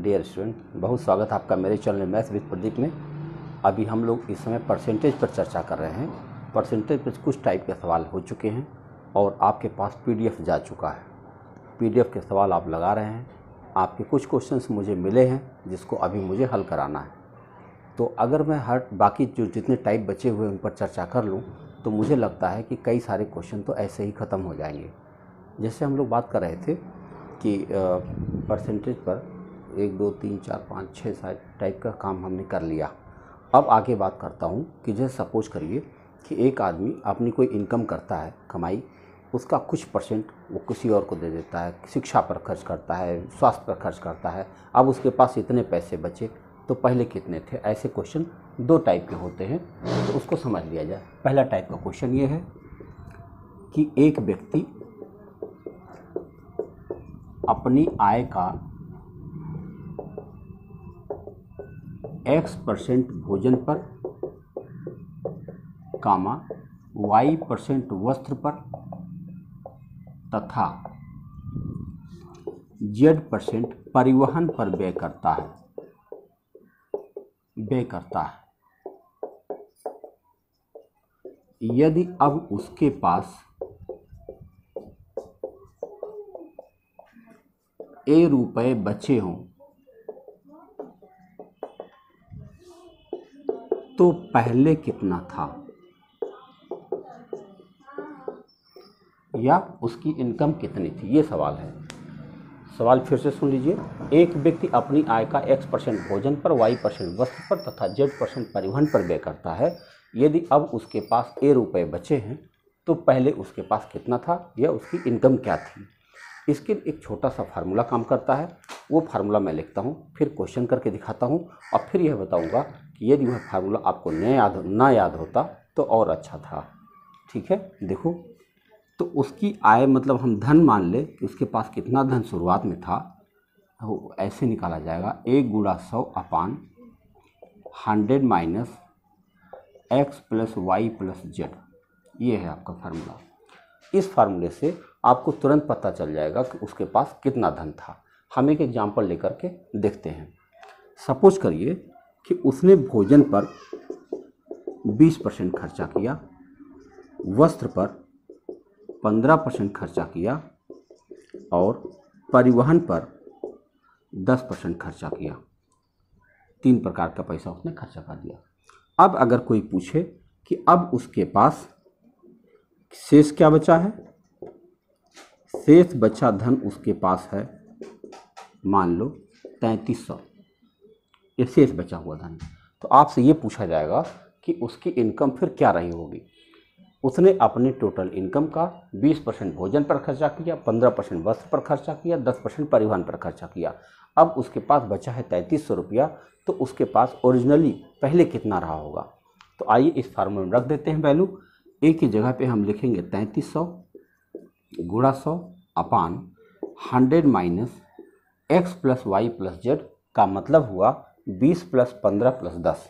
Dear student, बहुत स्वागत है आपका मेरे चैनल मैथ्स विद प्रदीप में। अभी हम लोग इस समय परसेंटेज पर चर्चा कर रहे हैं। परसेंटेज पर कुछ टाइप के सवाल हो चुके हैं और आपके पास पीडीएफ जा चुका है। पीडीएफ के सवाल आप लगा रहे हैं। आपके कुछ क्वेश्चंस मुझे मिले हैं जिसको अभी मुझे हल कराना है। तो अगर मैं हर बाकी जो जितने टाइप बचे हुए उन पर चर्चा कर लूँ तो मुझे लगता है कि कई सारे क्वेश्चन तो ऐसे ही ख़त्म हो जाएंगे। जैसे हम लोग बात कर रहे थे कि परसेंटेज पर 1 2 3 4 5 6 7 टाइप का काम हमने कर लिया। अब आगे बात करता हूँ कि जैसे सपोज करिए कि एक आदमी अपनी कोई इनकम करता है, कमाई, उसका कुछ परसेंट वो किसी और को दे देता है, शिक्षा पर खर्च करता है, स्वास्थ्य पर खर्च करता है। अब उसके पास इतने पैसे बचे तो पहले कितने थे। ऐसे क्वेश्चन दो टाइप के होते हैं, तो उसको समझ लिया जाए। पहला टाइप का क्वेश्चन ये है कि एक व्यक्ति अपनी आय का X% भोजन पर, Y% वस्त्र पर तथा Z% परिवहन पर व्यय करता है। यदि अब उसके पास A रुपए बचे हों तो पहले कितना था, या उसकी इनकम कितनी थी। ये सवाल है। सवाल फिर से सुन लीजिए। एक व्यक्ति अपनी आय का X% भोजन पर, Y% वस्त्र पर तथा Z% परिवहन पर व्यय करता है। यदि अब उसके पास A रुपए बचे हैं तो पहले उसके पास कितना था, या उसकी इनकम क्या थी। इसके एक छोटा सा फार्मूला काम करता है। वो फार्मूला मैं लिखता हूँ, फिर क्वेश्चन करके दिखाता हूँ और फिर यह बताऊँगा कि यदि वह फार्मूला आपको ना याद होता तो और अच्छा था। ठीक है, देखो। तो उसकी आय मतलब हम धन मान ले कि उसके पास कितना धन शुरुआत में था, तो ऐसे निकाला जाएगा 1 × 100 upon 100 minus X + Y + Z। ये है आपका फार्मूला। इस फार्मूले से आपको तुरंत पता चल जाएगा कि उसके पास कितना धन था। हम एक एग्जाम्पल लेकर के देखते हैं। सपोज करिए कि उसने भोजन पर 20% खर्चा किया, वस्त्र पर 15% खर्चा किया और परिवहन पर 10% खर्चा किया। 3 प्रकार का पैसा उसने खर्चा कर दिया। अब अगर कोई पूछे कि अब उसके पास शेष क्या बचा है, शेष बचा धन उसके पास है मान लो 3300, ये शेष बचा हुआ धन। तो आपसे ये पूछा जाएगा कि उसकी इनकम फिर क्या रही होगी। उसने अपने टोटल इनकम का 20% भोजन पर खर्चा किया, 15% वस्त्र पर खर्चा किया, 10% परिवहन पर खर्चा किया। अब उसके पास बचा है 3300 रुपया। तो उसके पास ओरिजिनली पहले कितना रहा होगा। तो आइए इस फार्मूले में रख देते हैं वैल्यू। एक ही जगह पे हम लिखेंगे 3300 × 100 upon 100 minus X + Y + Z का मतलब हुआ 20 + 15 + 10।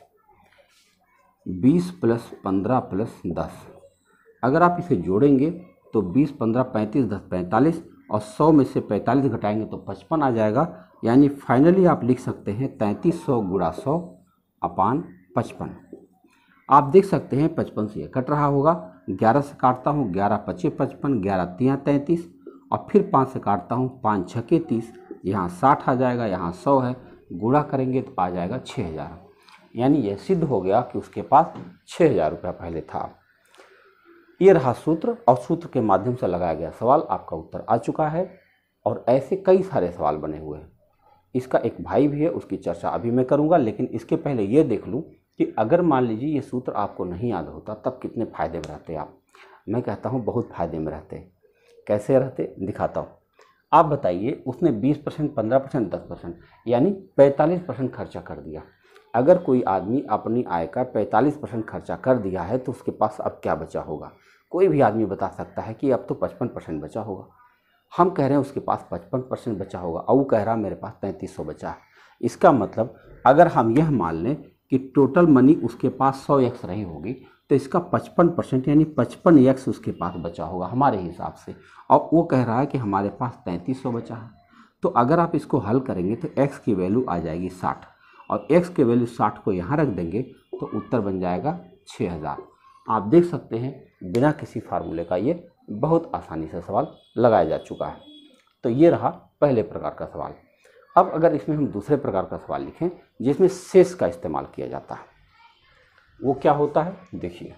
20 + 15 + 10। अगर आप इसे जोड़ेंगे तो 20 15 35 10 45 और 100 में से 45 घटाएंगे तो 55 आ जाएगा। यानी फाइनली आप लिख सकते हैं 3300 × 100 अपान 55। आप देख सकते हैं 55 से ये कट रहा होगा। 11 से काटता हूँ, 11 × 5 = 55, 11 × 3 = 33 और फिर 5 से काटता हूँ, 5 × 6 = 30। यहाँ 60 आ जाएगा, यहाँ 100 है, गुणा करेंगे तो आ जाएगा 6000। यानी यह सिद्ध हो गया कि उसके पास 6000 रुपया पहले था। ये रहा सूत्र, और सूत्र के माध्यम से लगाया गया सवाल। आपका उत्तर आ चुका है और ऐसे कई सारे सवाल बने हुए हैं। इसका एक भाई भी है, उसकी चर्चा अभी मैं करूँगा, लेकिन इसके पहले ये देख लूँ कि अगर मान लीजिए ये सूत्र आपको नहीं याद होता तब कितने फ़ायदे में रहते आप। मैं कहता हूँ बहुत फ़ायदे में रहते। कैसे रहते दिखाता हूँ। आप बताइए, उसने 20%, 15%, 10% यानी 45% खर्चा कर दिया। अगर कोई आदमी अपनी आय का 45% खर्चा कर दिया है तो उसके पास अब क्या बचा होगा। कोई भी आदमी बता सकता है कि अब तो 55% बचा होगा। हम कह रहे हैं उसके पास 55% बचा होगा और वो कह रहा है मेरे पास 3300 बचा है। इसका मतलब अगर हम यह मान लें कि टोटल मनी उसके पास 100x रही होगी तो इसका 55% यानी 55x उसके पास बचा होगा हमारे हिसाब से। और वो कह रहा है कि हमारे पास 3300 बचा है। तो अगर आप इसको हल करेंगे तो x की वैल्यू आ जाएगी 60 और x की वैल्यू 60 को यहाँ रख देंगे तो उत्तर बन जाएगा 6000। आप देख सकते हैं बिना किसी फार्मूले का ये बहुत आसानी से सवाल लगाया जा चुका है। तो ये रहा पहले प्रकार का सवाल। अब अगर इसमें हम दूसरे प्रकार का सवाल लिखें जिसमें शेष का इस्तेमाल किया जाता है, वो क्या होता है देखिए।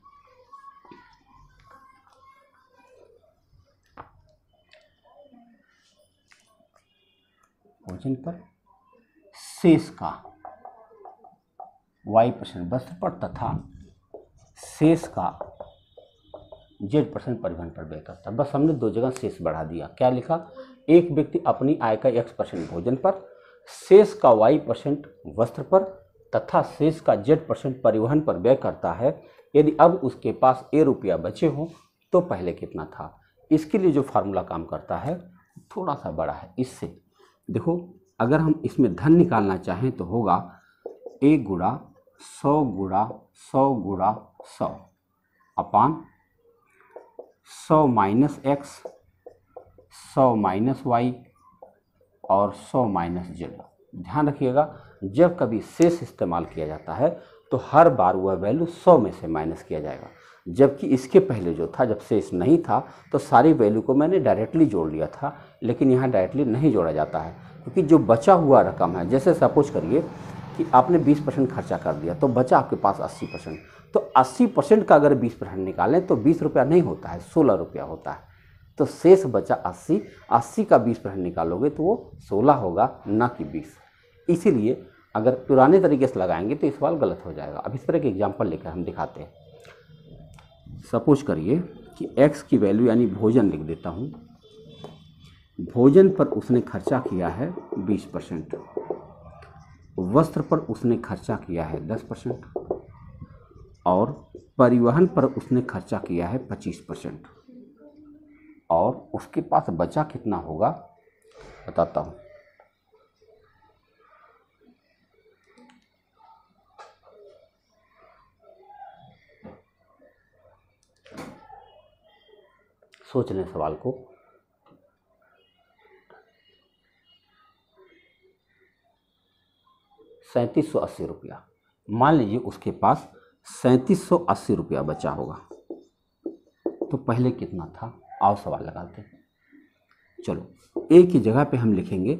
भोजन पर शेष का y% वस्त्र पर तथा शेष का z% परिवहन पर व्यय करता है। बस हमने दो जगह शेष बढ़ा दिया। क्या लिखा? एक व्यक्ति अपनी आय का x% भोजन पर, शेष का y% वस्त्र पर तथा शेष का z% परिवहन पर व्यय करता है। यदि अब उसके पास a रुपया बचे हो तो पहले कितना था। इसके लिए जो फार्मूला काम करता है थोड़ा सा बड़ा है। इससे देखो, अगर हम इसमें धन निकालना चाहें तो होगा a गुणा 100 गुणा 100 गुणा 100 upon 100 minus x, 100 minus y और 100 माइनस z। ध्यान रखिएगा, जब कभी शेष इस्तेमाल किया जाता है तो हर बार वह वैल्यू 100 में से माइनस किया जाएगा, जबकि इसके पहले जो था, जब शेष नहीं था तो सारी वैल्यू को मैंने डायरेक्टली जोड़ लिया था, लेकिन यहाँ डायरेक्टली नहीं जोड़ा जाता है क्योंकि जो बचा हुआ रकम है, जैसे सपोज करिए कि आपने 20% खर्चा कर दिया तो बचा आपके पास 80%, तो 80% का अगर 20% निकालें तो 20 रुपया नहीं होता है, 16 रुपया होता है। तो शेष बचा 80 का 20% निकालोगे तो वो 16 होगा, ना कि 20। इसीलिए अगर पुराने तरीके से लगाएंगे तो ये सवाल गलत हो जाएगा। अब इस तरह के एग्जाम्पल लेकर हम दिखाते हैं। सपोज करिए कि x की वैल्यू यानी भोजन लिख देता हूँ। भोजन पर उसने खर्चा किया है 20%, वस्त्र पर उसने खर्चा किया है 10% और परिवहन पर उसने खर्चा किया है 25%। और उसके पास बचा कितना होगा बताता हूँ। सोच लें सवाल को। ₹3780। मान लीजिए उसके पास 3780 रुपया बचा होगा, तो पहले कितना था? आओ सवाल लगाते हैं। चलो, ए की जगह पे हम लिखेंगे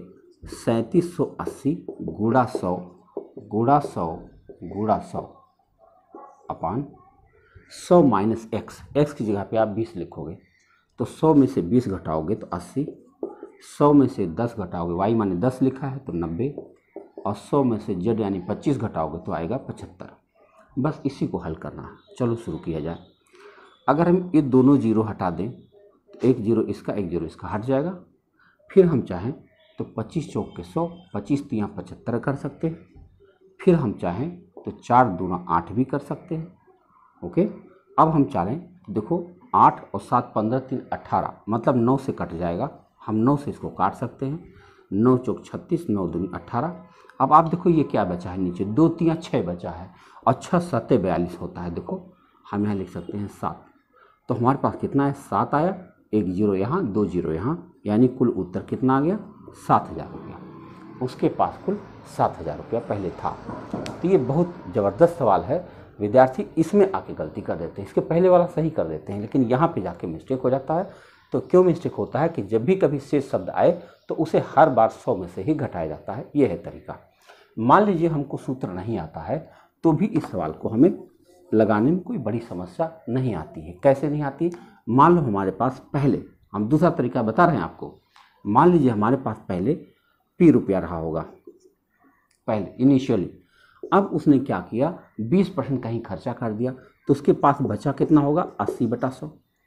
3780 गुणा 100 गुणा 100 गुणा 100 अपान 100 माइनस x की जगह पे आप 20 लिखोगे तो 100 में से 20 घटाओगे तो 80, 100 में से 10 घटाओगे, y माने 10 लिखा है तो 90, और 100 में से z यानी 25 घटाओगे तो आएगा 75। बस इसी को हल करना है। चलो शुरू किया जाए। अगर हम ये दोनों जीरो हटा दें तो एक जीरो इसका एक जीरो इसका हट जाएगा। फिर हम चाहें तो 25 चौक के 100, 25 तियाँ 75 कर सकते हैं। फिर हम चाहें तो 4 दूना 8 भी कर सकते हैं। ओके, अब हम चाहें तो देखो 8 और 7 15 3 18, मतलब 9 से कट जाएगा। हम 9 से इसको काट सकते हैं। 9 चौक 36, 9 दूनी 18। अब आप देखो ये क्या बचा है, नीचे 2 तियाँ 6 बचा है और 6 7 42 होता है। देखो हम यहाँ लिख सकते हैं 7। तो हमारे पास कितना है? 7 आया, एक जीरो यहाँ, 2 जीरो यहाँ, यानी कुल उत्तर कितना आ गया? 7000 रुपया। उसके पास कुल 7000 रुपया पहले था। तो ये बहुत ज़बरदस्त सवाल है। विद्यार्थी इसमें आके गलती कर देते हैं, इसके पहले वाला सही कर देते हैं, लेकिन यहाँ पे जाके मिस्टेक हो जाता है। तो क्यों मिस्टेक होता है कि जब भी कभी शेष शब्द आए तो उसे हर बार 100 में से ही घटाया जाता है। ये है तरीका। मान लीजिए हमको सूत्र नहीं आता है तो भी इस सवाल को हमें लगाने में कोई बड़ी समस्या नहीं आती है। कैसे नहीं आती? मान लो हमारे पास पहले, हम दूसरा तरीका बता रहे हैं आपको। मान लीजिए हमारे पास पहले p रुपया रहा होगा पहले इनिशियली। अब उसने क्या किया? 20% कहीं खर्चा कर दिया तो उसके पास बचा कितना होगा? 80/100।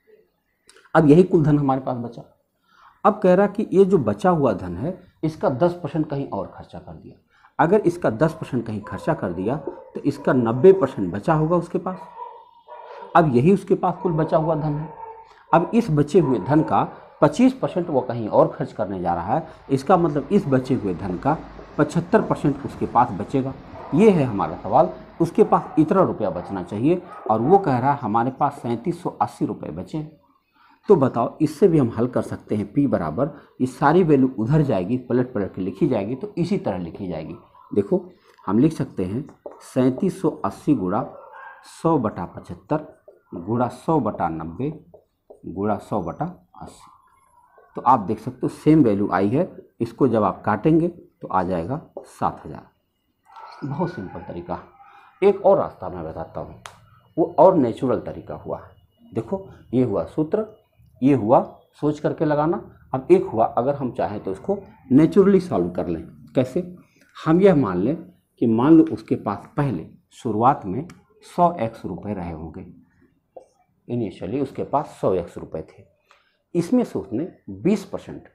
अब यही कुल धन हमारे पास बचा। अब कह रहा कि ये जो बचा हुआ धन है इसका 10% कहीं और खर्चा कर दिया। अगर इसका 10% कहीं खर्चा कर दिया तो इसका 90% बचा होगा उसके पास। अब यही उसके पास कुल बचा हुआ धन है। अब इस बचे हुए धन का 25% वो कहीं और खर्च करने जा रहा है। इसका मतलब इस बचे हुए धन का 75% उसके पास बचेगा। ये है हमारा सवाल। उसके पास इतना रुपया बचना चाहिए और वो कह रहा है हमारे पास 3780 रुपये बचे। तो बताओ इससे भी हम हल कर सकते हैं। p बराबर, ये सारी वैल्यू उधर जाएगी, पलट पलट के लिखी जाएगी, तो इसी तरह लिखी जाएगी। देखो हम लिख सकते हैं 3780 गुणा 100/75 गुणा 100/90 गुणा 100/80। तो आप देख सकते हो सेम वैल्यू आई है। इसको जब आप काटेंगे तो आ जाएगा 7000। बहुत सिंपल तरीका। एक और रास्ता मैं बताता हूँ, वो और नेचुरल तरीका हुआ। देखो ये हुआ सूत्र, ये हुआ सोच करके लगाना। अब एक हुआ अगर हम चाहें तो इसको नेचुरली सॉल्व कर लें। कैसे? हम यह मान लें कि मान लो उसके पास पहले शुरुआत में 100x रुपये रहे होंगे। इनिशियली उसके पास 100x रुपये थे। इसमें से उसने 20%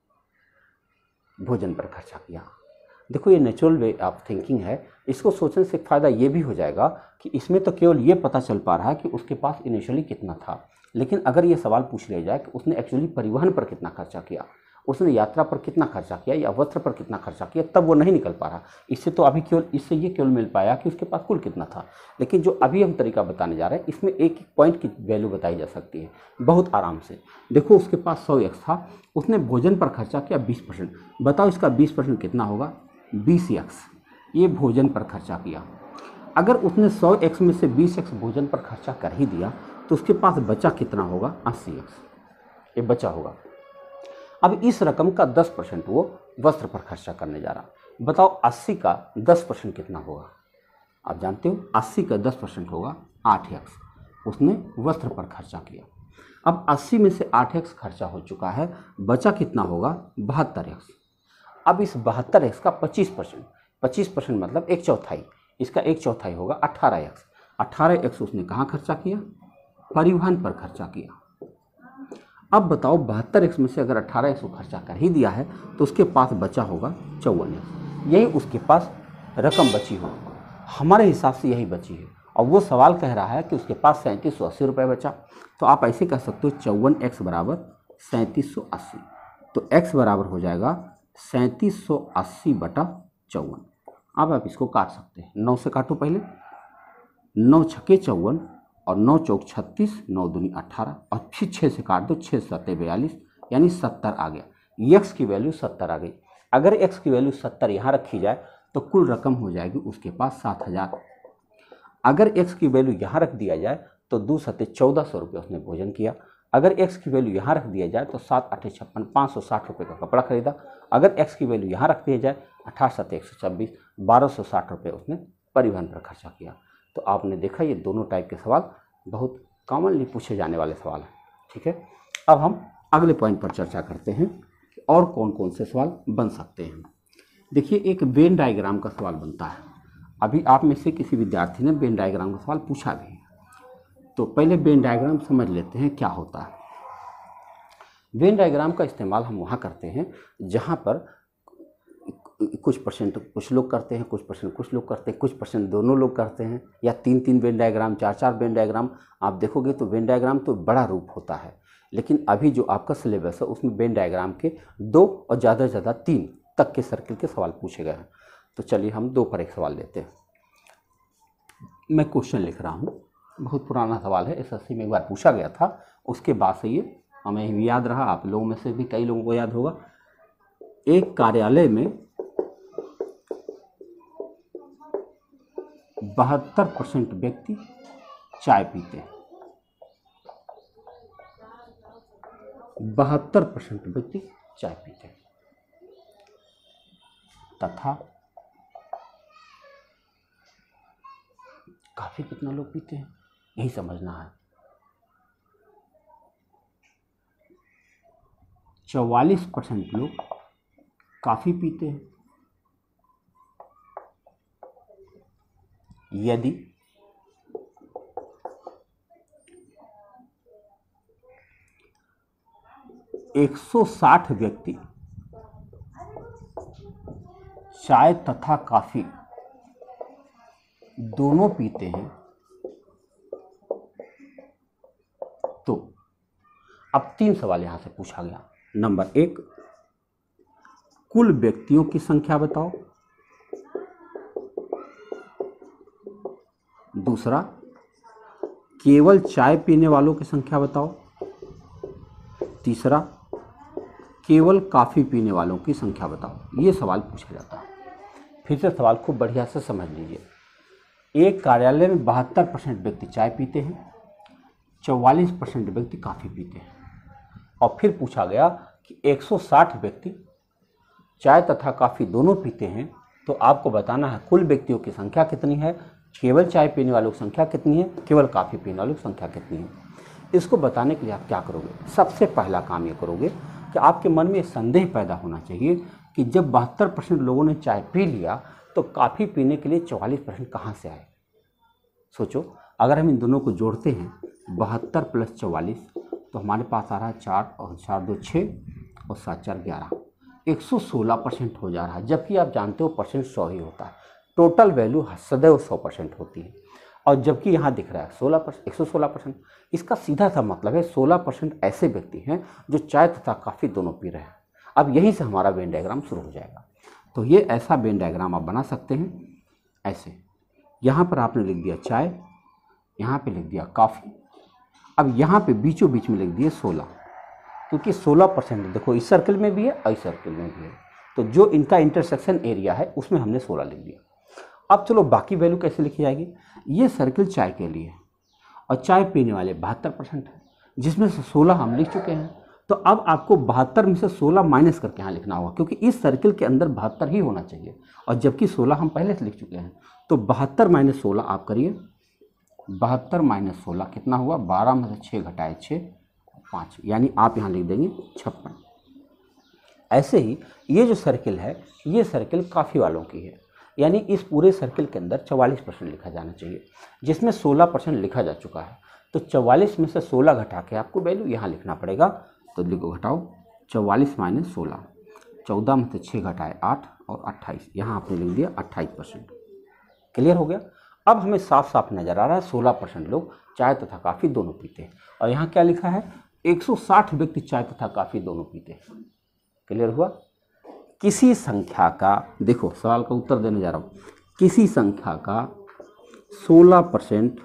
भोजन पर खर्चा किया। देखो ये नेचुरल वे ऑफ थिंकिंग है। इसको सोचने से फ़ायदा ये भी हो जाएगा कि इसमें तो केवल ये पता चल पा रहा है कि उसके पास इनिशियली कितना था, लेकिन अगर ये सवाल पूछ लिया जाए कि उसने एक्चुअली परिवहन पर कितना खर्चा किया, उसने यात्रा पर कितना खर्चा किया या वस्त्र पर कितना खर्चा किया, तब वो नहीं निकल पा रहा। इससे तो अभी केवल इससे ये केवल मिल पाया कि उसके पास कुल कितना था। लेकिन जो अभी हम तरीका बताने जा रहे हैं इसमें एक एक पॉइंट की वैल्यू बताई जा सकती है बहुत आराम से। देखो उसके पास 100x था, उसने भोजन पर खर्चा किया 20%। बताओ इसका 20% कितना होगा? 20x ये भोजन पर खर्चा किया। अगर उसने 100x में से 20x भोजन पर खर्चा कर ही दिया तो उसके पास बचा कितना होगा? 80x ये बचा होगा। अब इस रकम का 10% वो वस्त्र पर खर्चा करने जा रहा। बताओ 80 का 10% कितना होगा? आप जानते हो 80 का 10% होगा 8x। उसने वस्त्र पर खर्चा किया। अब 80 में से 8x खर्चा हो चुका है, बचा कितना होगा? 72x। अब इस 72x का 25% मतलब 1/4, इसका 1/4 होगा 18x। 18x उसने कहाँ खर्चा किया? परिवहन पर खर्चा किया। अब बताओ 72x में से अगर 18x को खर्चा कर ही दिया है तो उसके पास बचा होगा 54x। यही उसके पास रकम बची हो, हमारे हिसाब से यही बची है। और वो सवाल कह रहा है कि उसके पास 3780 रुपये बचा। तो आप ऐसे कह सकते हो 54x बराबर 3780। तो x बराबर हो जाएगा 3780/54। अब आप इसको काट सकते हैं। 9 से काटो पहले, 9 छक्के 54 और 9 चौक 36, 9 दूनी 18 और फिर 6 से काट दो, 6 सत्ते 42 यानी 70 आ गया। x की वैल्यू 70 आ गई। अगर x की वैल्यू 70 यहाँ रखी जाए तो कुल रकम हो जाएगी उसके पास 7000। अगर x की वैल्यू यहाँ रख दिया जाए तो 2 सत्ते 1400 रुपये उसने भोजन किया। अगर x की वैल्यू यहाँ रख दिया जाए तो 7 8 56 560 रुपये का कपड़ा खरीदा। अगर x की वैल्यू यहाँ रख दिया जाए 18 7 126 1260 रुपये उसने परिवहन पर खर्चा किया। तो आपने देखा ये दोनों टाइप के सवाल बहुत कॉमनली पूछे जाने वाले सवाल हैं। ठीक है, अब हम अगले पॉइंट पर चर्चा करते हैं कि और कौन कौन से सवाल बन सकते हैं। देखिए एक वेन डायग्राम का सवाल बनता है। अभी आप में से किसी विद्यार्थी ने वेन डायग्राम का सवाल पूछा भी है, तो पहले वेन डायग्राम समझ लेते हैं क्या होता है। वेन डायग्राम का इस्तेमाल हम वहाँ करते हैं जहाँ पर कुछ परसेंट कुछ लोग करते हैं, कुछ परसेंट कुछ लोग करते हैं, कुछ परसेंट दोनों लोग करते हैं, या 3-3 वेन डायग्राम, 4-4 वेन डायग्राम। आप देखोगे तो वेन डायग्राम तो बड़ा रूप होता है, लेकिन अभी जो आपका सिलेबस है उसमें वेन डायग्राम के 2 और ज़्यादा से ज़्यादा 3 तक के सर्किल के सवाल पूछे गए हैं। तो चलिए हम 2 पर एक सवाल लेते हैं। मैं क्वेश्चन लिख रहा हूँ, बहुत पुराना सवाल है, SSC में एक बार पूछा गया था, उसके बाद से ये हमें भी याद रहा, आप लोगों में से भी कई लोगों को याद होगा। एक कार्यालय में 72% व्यक्ति चाय पीते हैं। 72% व्यक्ति चाय पीते हैं तथा काफी कितना लोग पीते हैं यही समझना है। 44% लोग काफी पीते हैं। यदि 160 व्यक्ति चाय तथा कॉफी दोनों पीते हैं तो अब 3 सवाल यहां से पूछा गया। नंबर 1, कुल व्यक्तियों की संख्या बताओ। दूसरा, केवल चाय पीने वालों की संख्या बताओ। तीसरा, केवल काफ़ी पीने वालों की संख्या बताओ। ये सवाल पूछा जाता है। फिर से सवाल खूब बढ़िया से समझ लीजिए। एक कार्यालय में 72% व्यक्ति चाय पीते हैं, 44% व्यक्ति काफ़ी पीते हैं। और फिर पूछा गया कि 160 व्यक्ति चाय तथा काफ़ी दोनों पीते हैं, तो आपको बताना है कुल व्यक्तियों की संख्या कितनी है, केवल चाय पीने वालों की संख्या कितनी है, केवल काफ़ी पीने वालों की संख्या कितनी है। इसको बताने के लिए आप क्या करोगे? सबसे पहला काम ये करोगे कि आपके मन में संदेह पैदा होना चाहिए कि जब 72% लोगों ने चाय पी लिया तो काफ़ी पीने के लिए 44% कहाँ से आए। सोचो, अगर हम इन दोनों को जोड़ते हैं 72 + 44 तो हमारे पास आ रहा है 4 और 4 2 6 और 7 4 11, 116% हो जा रहा है। जबकि आप जानते हो परसेंट 100 ही होता है, टोटल वैल्यू सदैव 100% होती है। और जबकि यहाँ दिख रहा है 116%। इसका सीधा सा मतलब है 16% ऐसे व्यक्ति हैं जो चाय तथा काफ़ी दोनों पी रहे हैं। अब यहीं से हमारा वेन डायग्राम शुरू हो जाएगा। तो ये ऐसा वेन डायग्राम आप बना सकते हैं ऐसे। यहाँ पर आपने लिख दिया चाय, यहाँ पे लिख दिया काफ़ी, अब यहाँ पे बीचों बीच में लिख दिए 16, क्योंकि 16% देखो इस सर्कल में भी है और इस सर्कल में भी है, तो जो इनका इंटरसेक्शन एरिया है उसमें हमने 16 लिख दिया। अब चलो बाकी वैल्यू कैसे लिखी जाएगी। ये सर्कल चाय के लिए है और चाय पीने वाले 72% है, जिसमें से 16 हम लिख चुके हैं। तो अब आपको 72 में से 16 माइनस करके यहाँ लिखना होगा, क्योंकि इस सर्कल के अंदर 72 ही होना चाहिए, और जबकि 16 हम पहले से लिख चुके हैं। तो 72 - 16 आप करिए, 72 - 16 कितना हुआ, 12 में से 6 घटाए 6 5, यानी आप यहाँ लिख देंगे 56। ऐसे ही ये जो सर्कल है, ये सर्कल काफ़ी वालों की है, यानी इस पूरे सर्कल के अंदर 44% लिखा जाना चाहिए, जिसमें 16% लिखा जा चुका है। तो 44 में से 16 घटा के आपको वैल्यू यहाँ लिखना पड़ेगा। तो लिखो, घटाओ 44 - 16, 14 में से 6 घटाए 8 और 28, यहाँ आपने लिख दिया 28%। क्लियर हो गया। अब हमें साफ साफ नज़र आ रहा है 16% लोग चाय तथा काफ़ी दोनों पीते हैं, और यहाँ क्या लिखा है, 160 व्यक्ति चाय तथा काफ़ी दोनों पीते हैं। क्लियर हुआ। किसी संख्या का, देखो सवाल का उत्तर देने जा रहा हूँ, किसी संख्या का 16%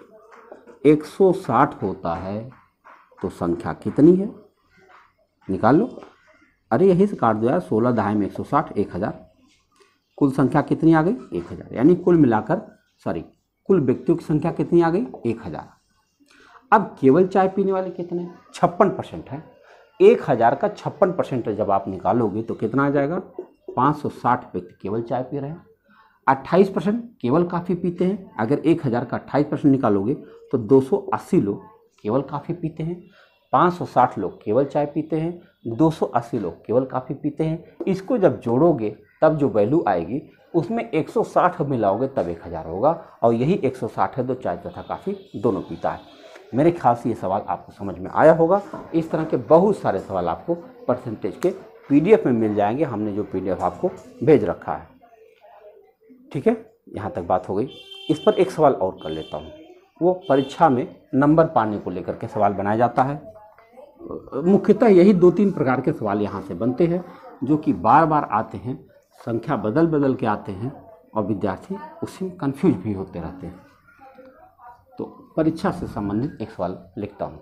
160 होता है तो संख्या कितनी है, निकाल लो। अरे यही से काट दो यार, 16 दहाई में 160, 1000, कुल संख्या कितनी आ गई, 1000, यानी कुल मिलाकर कुल व्यक्तियों की संख्या कितनी आ गई, 1000। अब केवल चाय पीने वाले कितने, 56% है। 1000 का 56% जब आप निकालोगे तो कितना आ जाएगा, 560 व्यक्ति केवल चाय पी रहे हैं। 28% केवल काफ़ी पीते हैं। अगर 1000 का 28% निकालोगे तो 280 लोग केवल काफ़ी पीते हैं। 560 लोग केवल चाय पीते हैं, 280 लोग केवल काफ़ी पीते हैं। इसको जब जोड़ोगे तब जो वैल्यू आएगी उसमें 160 मिलाओगे तब 1000 होगा, और यही 160 है जो चाय तथा काफ़ी दोनों पीता है। मेरे ख्याल से ये सवाल आपको समझ में आया होगा। इस तरह के बहुत सारे सवाल आपको परसेंटेज के PDF में मिल जाएंगे, हमने जो PDF आपको भेज रखा है। ठीक है, यहाँ तक बात हो गई। इस पर एक सवाल और कर लेता हूँ। वो परीक्षा में नंबर पाने को लेकर के सवाल बनाया जाता है। मुख्यतः यही 2-3 प्रकार के सवाल यहाँ से बनते हैं, जो कि बार बार आते हैं, संख्या बदल बदल के आते हैं, और विद्यार्थी उसी में कन्फ्यूज भी होते रहते हैं। तो परीक्षा से संबंधित एक सवाल लिखता हूँ।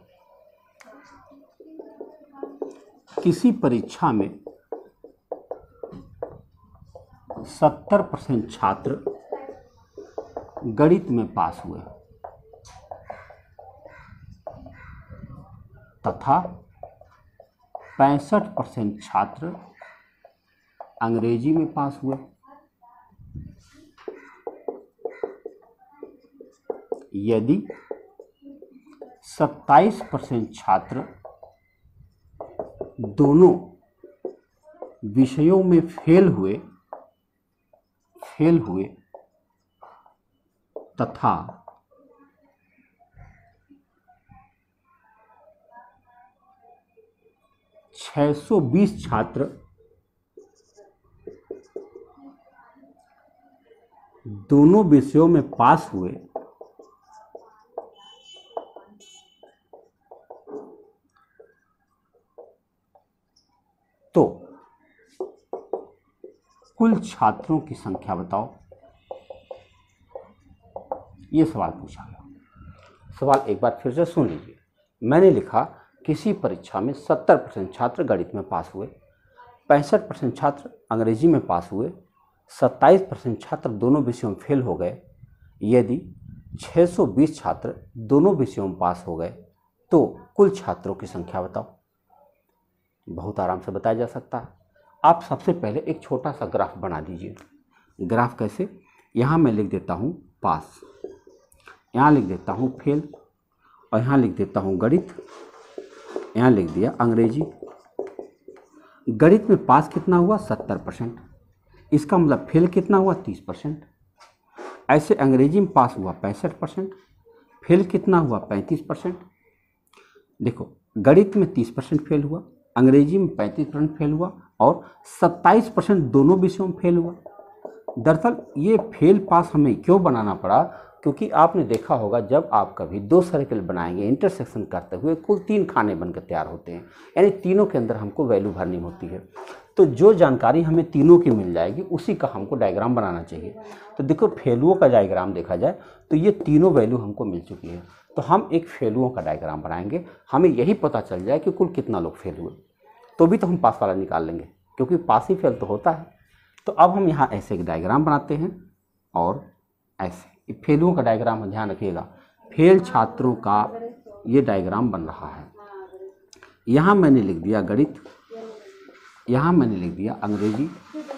किसी परीक्षा में 70% छात्र गणित में पास हुए तथा 65% छात्र अंग्रेजी में पास हुए। यदि 27% छात्र दोनों विषयों में फेल हुए तथा 620 छात्र दोनों विषयों में पास हुए तो कुल छात्रों की संख्या बताओ। ये सवाल पूछा गया। सवाल एक बार फिर से सुन लीजिए। मैंने लिखा किसी परीक्षा में 70% छात्र गणित में पास हुए, 65% छात्र अंग्रेजी में पास हुए, 27% छात्र दोनों विषयों में फेल हो गए। यदि 620 छात्र दोनों विषयों में पास हो गए तो कुल छात्रों की संख्या बताओ। बहुत आराम से बताया जा सकता है। आप सबसे पहले एक छोटा सा ग्राफ बना दीजिए। ग्राफ कैसे? यहाँ मैं लिख देता हूँ पास, यहाँ लिख देता हूँ फेल, और यहाँ लिख देता हूँ गणित, यहाँ लिख दिया अंग्रेजी। गणित में पास कितना हुआ? 70%। इसका मतलब फेल कितना हुआ? 30%। ऐसे अंग्रेजी में पास हुआ 65%, फेल कितना हुआ? 35%। देखो, गणित में 30% फेल हुआ, अंग्रेजी में 35% फेल हुआ, और 27% दोनों विषयों में फेल हुआ। दरअसल ये फेल पास हमें क्यों बनाना पड़ा? क्योंकि आपने देखा होगा जब आप कभी दो सर्कल बनाएंगे इंटरसेक्शन करते हुए, कुल 3 खाने बनकर तैयार होते हैं, यानी तीनों के अंदर हमको वैल्यू भरनी होती है। तो जो जानकारी हमें तीनों की मिल जाएगी उसी का हमको डायग्राम बनाना चाहिए। तो देखो, फेलुओं का डायग्राम देखा जाए तो ये तीनों वैल्यू हमको मिल चुकी है, तो हम एक फेलुओं का डायग्राम बनाएंगे। हमें यही पता चल जाए कि कुल कितना लोग फेल हुए, तो भी तो हम पास वाला निकाल लेंगे, क्योंकि पास ही फेल तो होता है। तो अब हम यहाँ ऐसे एक डायग्राम बनाते हैं, और ऐसे फेलुओं का डायग्राम ध्यान रखिएगा, फेल छात्रों का ये डायग्राम बन रहा है। यहाँ मैंने लिख दिया गणित, यहाँ मैंने लिख दिया अंग्रेजी,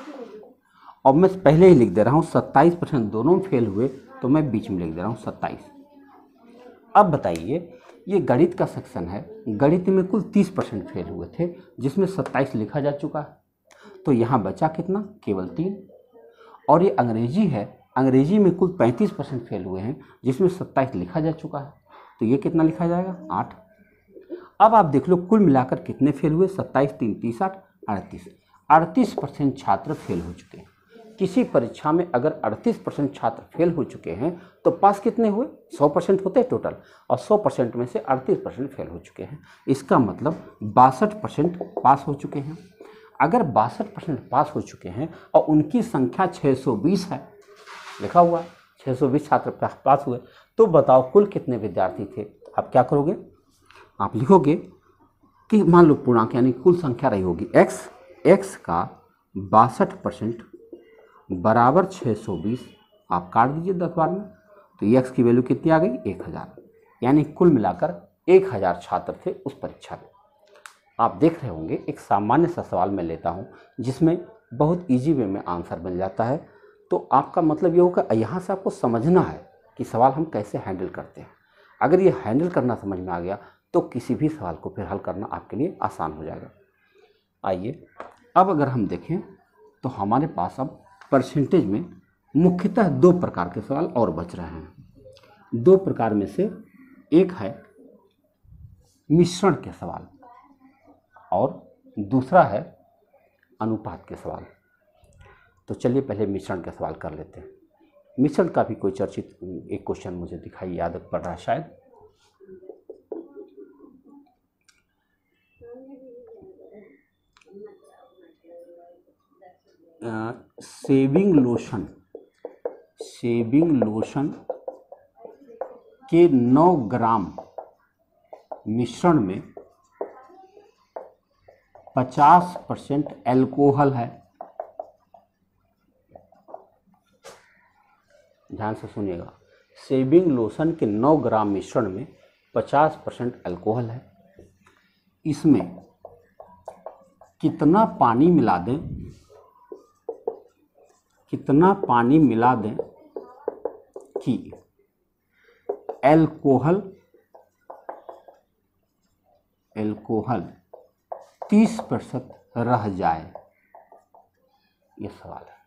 और मैं पहले ही लिख दे रहा हूँ 27% दोनों में फेल हुए, तो मैं बीच में लिख दे रहा हूँ 27। अब बताइए, ये गणित का सेक्शन है, गणित में कुल 30% फेल हुए थे, जिसमें 27 लिखा जा चुका है, तो यहाँ बचा कितना? केवल 3। और ये अंग्रेजी है, अंग्रेजी में कुल 35% फेल हुए हैं, जिसमें 27 लिखा जा चुका है, तो ये कितना लिखा जाएगा? 8। अब आप देख लो कुल मिलाकर कितने फेल हुए? 27 3 30 8 38। 38% छात्र फेल हो चुके हैं। किसी परीक्षा में अगर 38% छात्र फेल हो चुके हैं तो पास कितने हुए? 100% होते हैं टोटल, और 100% में से 38% फेल हो चुके हैं। इसका मतलब 62% पास हो चुके हैं। अगर 62% पास हो चुके हैं और उनकी संख्या 620 है, लिखा हुआ 620 छात्र पास हुए, तो बताओ कुल कितने विद्यार्थी थे? आप क्या करोगे? आप लिखोगे कि मान लो पूर्णांक यानी कुल संख्या रही होगी x का 62% बराबर 620, आप काट दीजिए 10 बार में, तो x की वैल्यू कितनी आ गई? 1000। यानी कुल मिलाकर 1000 छात्र थे उस परीक्षा में। आप देख रहे होंगे एक सामान्य सा सवाल मैं लेता हूं जिसमें बहुत इजी वे में आंसर बन जाता है। तो आपका मतलब ये होगा, यहाँ से आपको समझना है कि सवाल हम कैसे हैंडल करते हैं। अगर ये हैंडल करना समझ में आ गया तो किसी भी सवाल को फिर हल करना आपके लिए आसान हो जाएगा। आइए अब अगर हम देखें तो हमारे पास अब परसेंटेज में मुख्यतः 2 प्रकार के सवाल और बच रहे हैं। 2 प्रकार में से एक है मिश्रण के सवाल और दूसरा है अनुपात के सवाल। तो चलिए पहले मिश्रण के सवाल कर लेते हैं। मिश्रण का भी कोई चर्चित एक क्वेश्चन मुझे दिखाई याद पड़ रहा है शायद। शेविंग लोशन के 9 ग्राम मिश्रण में 50% अल्कोहल है। ध्यान से सुनिएगा, शेविंग लोशन के 9 ग्राम मिश्रण में 50% अल्कोहल है। इसमें कितना पानी मिला दें कि अल्कोहल 30% रह जाए? ये सवाल है।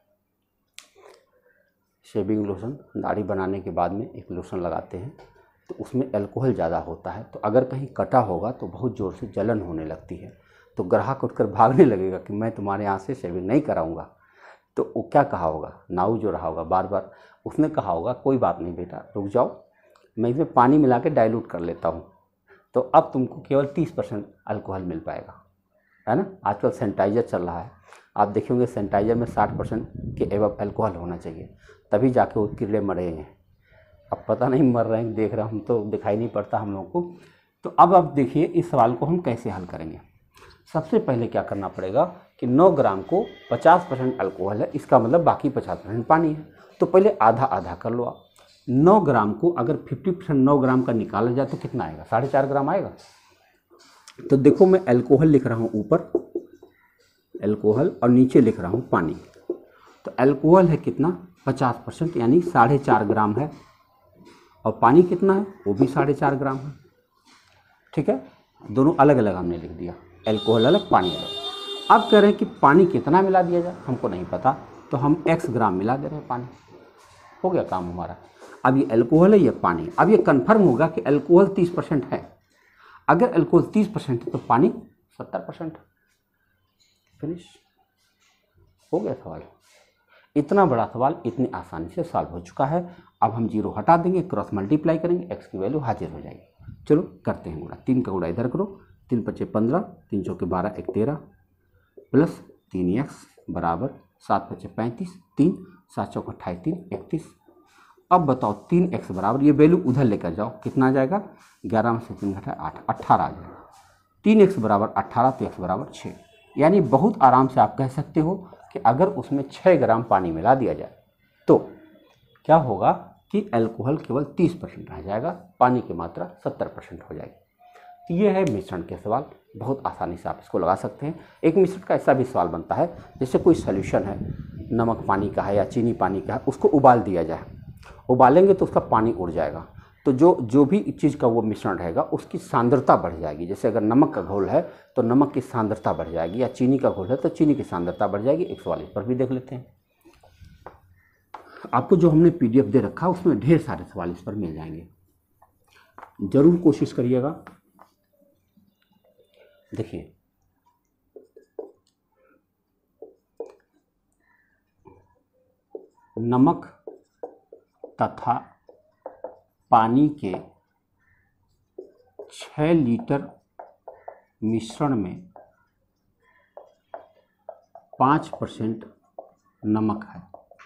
शेविंग लोशन, दाढ़ी बनाने के बाद में एक लोशन लगाते हैं तो उसमें अल्कोहल ज़्यादा होता है, तो अगर कहीं कटा होगा तो बहुत ज़ोर से जलन होने लगती है, तो ग्राहक उठकर भागने लगेगा कि मैं तुम्हारे यहाँ से शेविंग नहीं कराऊंगा। तो वो क्या कहा होगा? नाऊ जो रहा होगा बार बार, उसने कहा होगा कोई बात नहीं बेटा, रुक जाओ, मैं इसमें पानी मिला के डाइल्यूट कर लेता हूँ, तो अब तुमको केवल 30% अल्कोहल मिल पाएगा, है ना। आजकल सैनिटाइज़र चल रहा है, आप देखेंगे सैनिटाइज़र में 60% के एवं अल्कोहल होना चाहिए, तभी जाके वो कीड़े मरेंगे। अब पता नहीं मर रहे हैं, देख रहा हम तो दिखाई नहीं पड़ता हम लोगों को, तो अब आप देखिए इस सवाल को हम कैसे हल करेंगे। सबसे पहले क्या करना पड़ेगा कि 9 ग्राम को 50% अल्कोहल है, इसका मतलब बाकी 50% पानी है। तो पहले आधा आधा कर लो आप। 9 ग्राम को अगर 50% 9 ग्राम का निकाला जाए तो कितना आएगा? 4.5 ग्राम आएगा। तो देखो मैं अल्कोहल लिख रहा हूँ ऊपर, अल्कोहल, और नीचे लिख रहा हूँ पानी। तो अल्कोहल है कितना? 50%, यानी 4.5 ग्राम है, और पानी कितना है? वो भी 4.5 ग्राम है। ठीक है, दोनों अलग अलग हमने लिख दिया, अल्कोहल अलग पानी अलग। अब कह रहे हैं कि पानी कितना मिला दिया जाए, हमको नहीं पता, तो हम x ग्राम मिला दे रहे हैं पानी। हो गया काम हमारा। अब ये अल्कोहल है, ये पानी। अब ये कन्फर्म होगा कि अल्कोहल 30% है। अगर अल्कोहल 30% है तो पानी 70%। फिनिश हो गया सवाल। इतना बड़ा सवाल इतनी आसानी से सॉल्व हो चुका है। अब हम 0 हटा देंगे, क्रॉस मल्टीप्लाई करेंगे, x की वैल्यू हाजिर हो जाएगी। चलो करते हैं गुणा। 3 का गुणा इधर करो, 3 × 5 = 15, 3 × 4 = 12, 1 = 13, प्लस 3x बराबर 7 × 5 = 35, 3 7 × 4 = 28, 3 31। अब बताओ 3x बराबर, ये वैल्यू उधर लेकर जाओ, कितना आ जाएगा? 11 में से 3 घटाए 8, 18 आ जाएगा। 3x बराबर 18, तो x बराबर 6। यानी बहुत आराम से आप कह सकते हो कि अगर उसमें 6 ग्राम पानी मिला दिया जाए तो क्या होगा कि अल्कोहल केवल 30% रह जाएगा, पानी की मात्रा 70% हो जाएगी। तो ये है मिश्रण के सवाल। बहुत आसानी से आप इसको लगा सकते हैं। एक मिश्रण का ऐसा भी सवाल बनता है, जैसे कोई सॉल्यूशन है, नमक पानी का है या चीनी पानी का है, उसको उबाल दिया जाए। उबालेंगे तो उसका पानी उड़ जाएगा, तो जो भी चीज़ का वो मिश्रण रहेगा उसकी सांद्रता बढ़ जाएगी। जैसे अगर नमक का घोल है तो नमक की सांद्रता बढ़ जाएगी, या चीनी का घोल है तो चीनी की सांद्रता बढ़ जाएगी। एक सवाल इस पर भी देख लेते हैं। आपको जो हमने PDF दे रखा है उसमें ढेर सारे सवाल इस पर मिल जाएंगे, जरूर कोशिश करिएगा। देखिए नमक तथा पानी के 6 लीटर मिश्रण में 5% नमक है।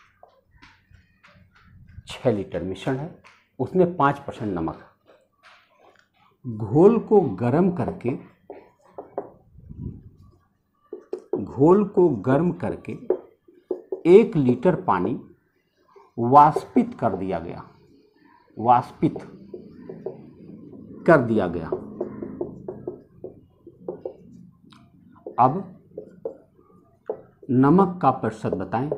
6 लीटर मिश्रण है, उसमें 5% नमक है। घोल को गर्म करके 1 लीटर पानी वाष्पित कर दिया गया। अब नमक का प्रतिशत बताएं।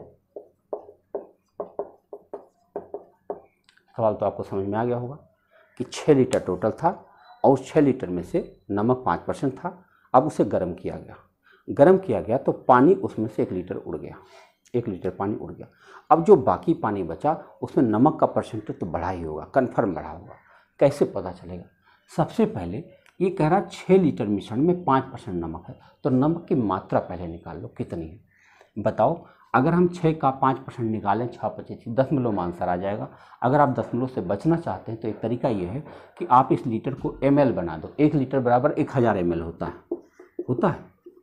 सवाल तो आपको समझ में आ गया होगा कि 6 लीटर टोटल था और 6 लीटर में से नमक 5% था। अब उसे गर्म किया गया तो पानी उसमें से 1 लीटर उड़ गया, 1 लीटर पानी उड़ गया। अब जो बाकी पानी बचा उसमें नमक का परसेंटेज तो बढ़ा ही होगा, कन्फर्म बढ़ा होगा। कैसे पता चलेगा? सबसे पहले ये कह रहा 6 लीटर मिश्रण में 5% नमक है, तो नमक की मात्रा पहले निकाल लो कितनी है। बताओ, अगर हम 6 का 5% निकालें, 6 × 25 दशमलव में आंसर आ जाएगा। अगर आप दशमलव से बचना चाहते हैं तो एक तरीका ये है कि आप इस लीटर को ml बना दो। 1 लीटर बराबर 1000 ml होता है।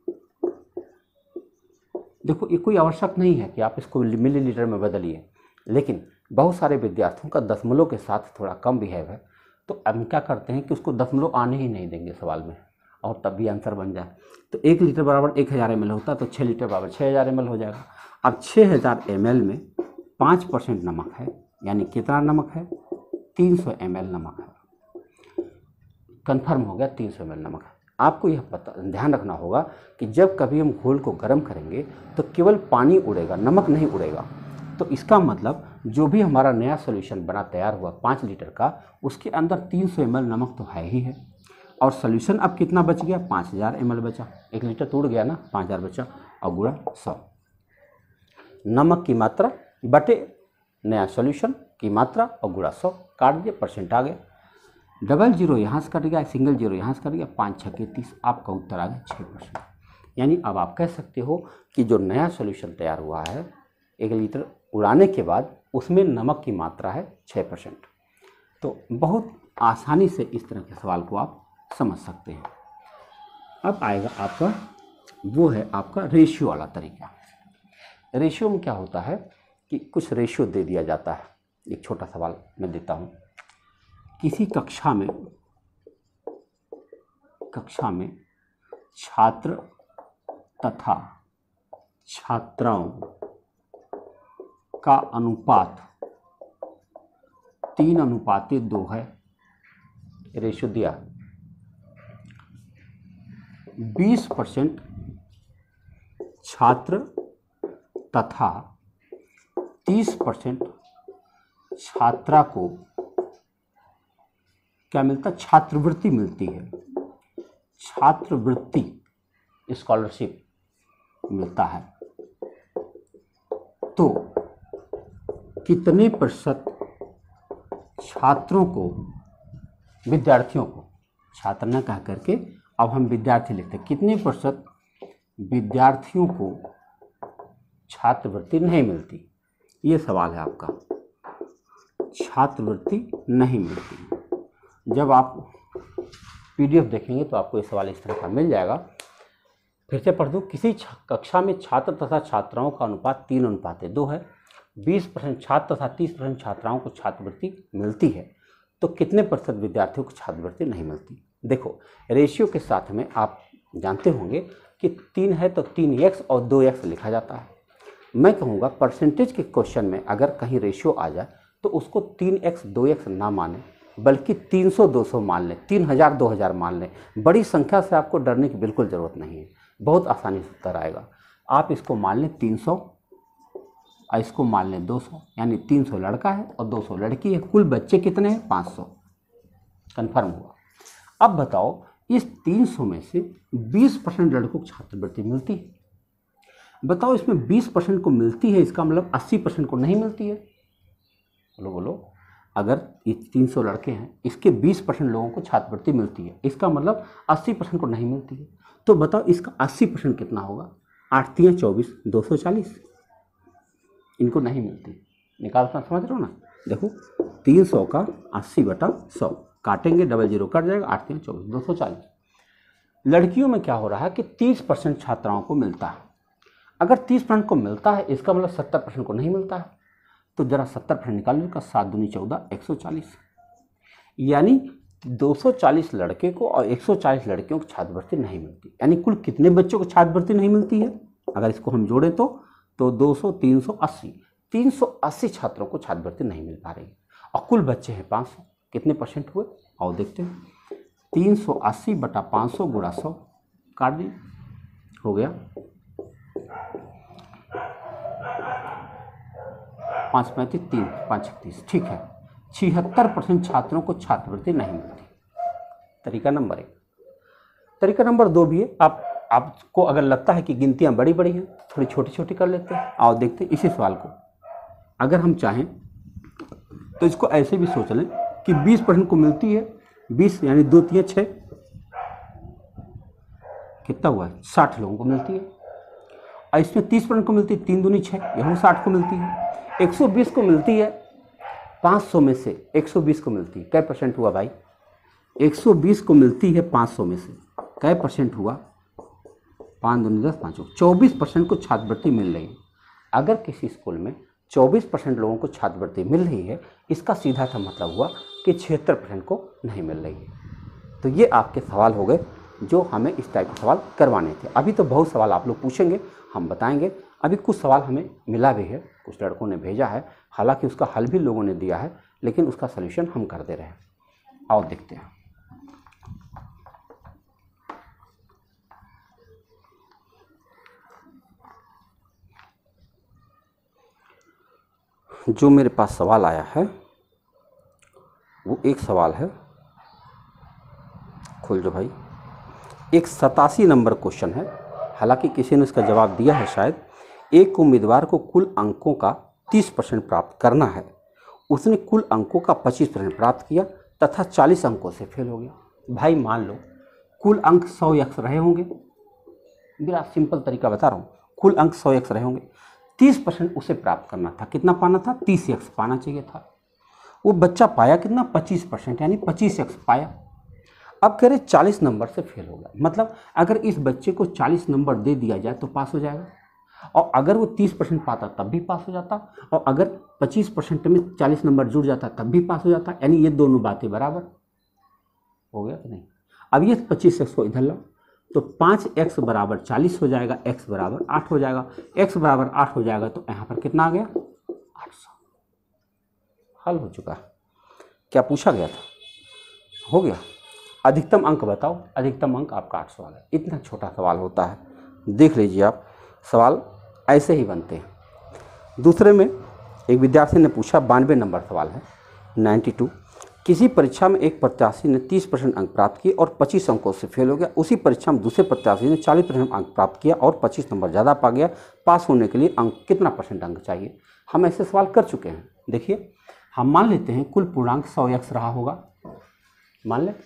देखो ये कोई आवश्यक नहीं है कि आप इसको मिलीलीटर में बदलिए, लेकिन बहुत सारे विद्यार्थियों का दशमलव के साथ थोड़ा कम बिहेव है, तो हम क्या करते हैं कि उसको दशमलव आने ही नहीं देंगे सवाल में, और तब भी आंसर बन जाए। तो 1 लीटर बराबर 1000 ml होता है, तो 6 लीटर बराबर 6000 ml हो जाएगा। अब 6000 ml में 5% नमक है, यानी कितना नमक है? 300 ml नमक है। कन्फर्म हो गया, 300 ml नमक है। आपको यह ध्यान रखना होगा कि जब कभी हम घोल को गर्म करेंगे तो केवल पानी उड़ेगा, नमक नहीं उड़ेगा। तो इसका मतलब जो भी हमारा नया सॉल्यूशन बना तैयार हुआ 5 लीटर का, उसके अंदर 300 ml नमक तो है ही है। और सॉल्यूशन अब कितना बच गया? 5000 ml बचा। 1 लीटर तो उड़ गया ना, 5000 बचा, और गुणा 100। नमक की मात्रा बटे नया सॉल्यूशन की मात्रा और गुणा 100, काट दिए, परसेंट आ गया। डबल जीरो यहाँ से कट गया, सिंगल जीरो यहाँ से कट गया, 5 × 6 = 30, आपका उत्तर आ गया 6%। यानी अब आप कह सकते हो कि जो नया सॉल्यूशन तैयार हुआ है 1 लीटर उड़ाने के बाद, उसमें नमक की मात्रा है 6%। तो बहुत आसानी से इस तरह के सवाल को आप समझ सकते हैं। अब आएगा आपका, वो है आपका रेशियो वाला तरीका। रेशियो में क्या होता है कि कुछ रेशियो दे दिया जाता है। एक छोटा सवाल मैं देता हूँ। किसी कक्षा में कक्षा में छात्र तथा छात्राओं का अनुपात 3:2 है, रेशियो दिया। 20% छात्र तथा 30% छात्रा को क्या मिलता है? छात्रवृत्ति मिलती है। छात्रवृत्ति स्कॉलरशिप मिलता है। तो कितने प्रतिशत छात्रों को, विद्यार्थियों को, छात्र न कह करके अब हम विद्यार्थी लिखते हैं, कितने प्रतिशत विद्यार्थियों को छात्रवृत्ति नहीं मिलती? ये सवाल है आपका। छात्रवृत्ति नहीं मिलती। जब आप पीडीएफ देखेंगे तो आपको ये सवाल इस तरह का मिल जाएगा। फिर से पढ़ दूँ, किसी कक्षा में छात्र तथा छात्राओं का अनुपात 3:2 है। 20% छात्र तथा 30% छात्राओं को छात्रवृत्ति मिलती है, तो कितने प्रतिशत विद्यार्थियों को छात्रवृत्ति नहीं मिलती? देखो, रेशियो के साथ में आप जानते होंगे कि 3 है तो 3x और 2x लिखा जाता है। मैं कहूँगा परसेंटेज के क्वेश्चन में अगर कहीं रेशियो आ जाए तो उसको 3x 2x ना माने, बल्कि 300 200 मान लें, 3000 2000 मान लें। बड़ी संख्या से आपको डरने की बिल्कुल ज़रूरत नहीं है, बहुत आसानी से उत्तर आएगा। आप इसको मान लें 300 और इसको मान लें 200, यानी 300 लड़का है और 200 लड़की है। कुल बच्चे कितने हैं? 500। कन्फर्म हुआ। अब बताओ, इस 300 में से 20% लड़कों को छात्रवृत्ति मिलती है। बताओ, इसमें 20% को मिलती है, इसका मतलब 80% को नहीं मिलती है। बोलो बोलो, अगर ये 300 लड़के हैं, इसके 20% लोगों को छात्रवृत्ति मिलती है, इसका मतलब 80% को नहीं मिलती है। तो बताओ इसका 80% कितना होगा? 8 3 24, 240 इनको नहीं मिलती। निकालना समझ रहे हो ना? देखो, 300 का 80/100 काटेंगे, 00 कट जाएगा, 8 3 24, 240। लड़कियों में क्या हो रहा है कि 30% छात्राओं को मिलता है। अगर 30% को मिलता है, इसका मतलब 70% को नहीं मिलता है। तो जरा 70% निकाल लो, 7 दूनी 14, 140। यानी 240 लड़के को और 140 लड़कियों को छात्रवृत्ति नहीं मिलती। यानी कुल कितने बच्चों को छात्रवृत्ति नहीं मिलती है? अगर इसको हम जोड़ें तो 200 380, 380 छात्रों को छात्रवृत्ति नहीं मिल पा रही। और कुल बच्चे हैं 500। कितने परसेंट हुए? आओ देखते हैं। 380/500 गुणा 100 काट दी, हो गया 5 35 3 5 31। ठीक है, 76% छात्रों को छात्रवृत्ति नहीं मिलती। तरीका नंबर 1। तरीका नंबर 2 भी है। आपको अगर लगता है कि गिनतियां बड़ी बड़ी हैं, थोड़ी छोटी छोटी कर लेते हैं। आओ देखते हैं इसी सवाल को। अगर हम चाहें तो इसको ऐसे भी सोच लें कि 20% को मिलती है। 20 यानी 2 3 6, कितना हुआ? 60 लोगों को मिलती है। और इसमें 30% को मिलती है, 3 दूनी 6, यह 60 को मिलती है। 120 को मिलती है, 500 में से 120 को मिलती है। कै परसेंट हुआ भाई? 120 को मिलती है 500 में से, कै परसेंट हुआ? 5 दूनी 10, 5 24% को छात्रवृत्ति मिल रही है। अगर किसी स्कूल में 24% लोगों को छात्रवृत्ति मिल रही है, इसका सीधा सा मतलब हुआ कि 76% को नहीं मिल रही है। तो ये आपके सवाल हो गए जो हमें इस टाइप के सवाल करवाने थे। अभी तो बहुत सवाल आप लोग पूछेंगे, हम बताएंगे। अभी कुछ सवाल हमें मिला भी है, कुछ लड़कों ने भेजा है, हालांकि उसका हल भी लोगों ने दिया है, लेकिन उसका सलूशन हम कर दे रहे हैं। आओ देखते हैं। जो मेरे पास सवाल आया है वो एक सवाल है, खोल दो भाई। एक 87 नंबर क्वेश्चन है, हालांकि किसी ने इसका जवाब दिया है शायद। एक उम्मीदवार को कुल अंकों का 30% प्राप्त करना है। उसने कुल अंकों का 25% प्राप्त किया तथा 40 अंकों से फेल हो गया। भाई मान लो कुल अंक 100x रहे होंगे, मेरा सिंपल तरीका बता रहा हूँ। कुल अंक 100x रहे होंगे, 30% उसे प्राप्त करना था। कितना पाना था? 30x पाना चाहिए था। वो बच्चा पाया कितना? 25%, यानी 25x पाया। अब कह रहे 40 नंबर से फेल हो गया। मतलब अगर इस बच्चे को 40 नंबर दे दिया जाए तो पास हो जाएगा, और अगर वो 30% पाता तब भी पास हो जाता, और अगर 25% में 40 नंबर जुड़ जाता तब भी पास हो जाता। यानी ये दोनों बातें बराबर हो गया कि नहीं? अब ये 25x को इधर लाओ तो 5x बराबर 40 हो जाएगा, x बराबर 8 हो जाएगा। x बराबर 8 हो जाएगा तो यहाँ पर कितना आ गया? 800। हल हो चुका। क्या पूछा गया था? हो गया। अधिकतम अंक बताओ। अधिकतम अंक आपका 800 आ गया। इतना छोटा सवाल होता है, देख लीजिए आप, सवाल ऐसे ही बनते हैं। दूसरे में एक विद्यार्थी ने पूछा, 92 नंबर सवाल है, 92। किसी परीक्षा में एक प्रत्याशी ने 30% अंक प्राप्त किए और 25 अंकों से फेल हो गया। उसी परीक्षा में दूसरे प्रत्याशी ने 40% अंक प्राप्त किया और 25 नंबर ज़्यादा पा गया। पास होने के लिए अंक कितना % अंक चाहिए? हम ऐसे सवाल कर चुके हैं। देखिए, हम मान लेते हैं कुल पूर्णांक 100x रहा होगा, मान लें।